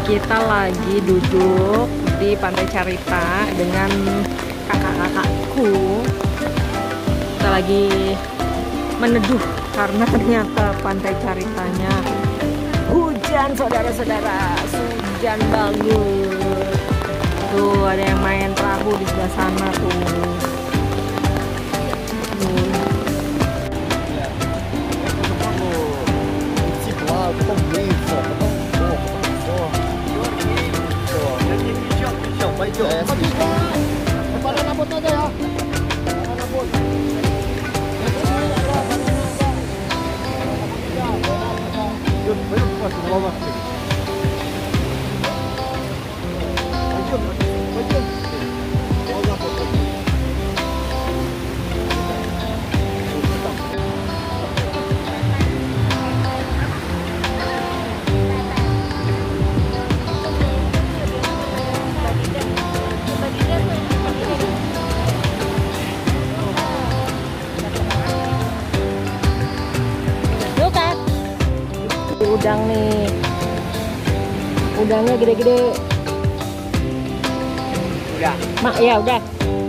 Kita lagi duduk di Pantai Carita dengan kakak-kakakku. Kita lagi meneduh karena ternyata Pantai Caritanya hujan, saudara-saudara. Hujan banget. Tuh ada yang main perahu di sebelah sana tuh. Udang nih, udangnya gede-gede. Udah. Mak, ya udah.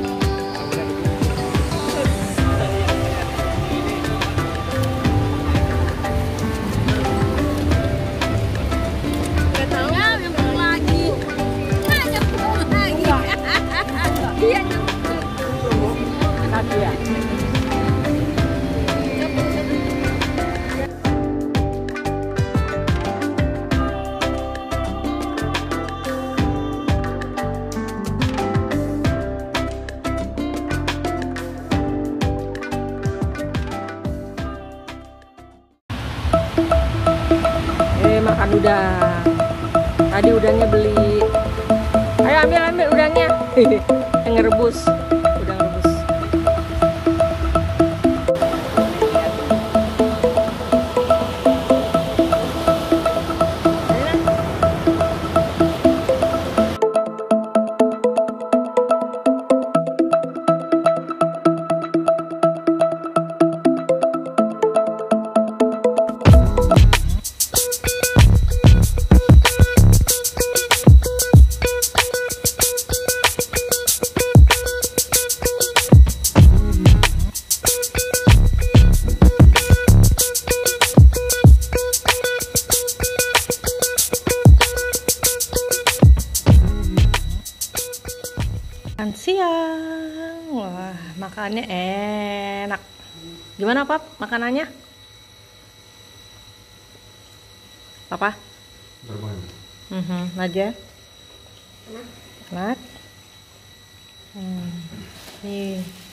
Makan udang. Tadi udangnya beli. Ayo ambil udangnya. Yang ngerebus. Udang rebus. Siang, wah makannya enak. Gimana Pap makanannya? Papa? Nadia? Enak. Nih.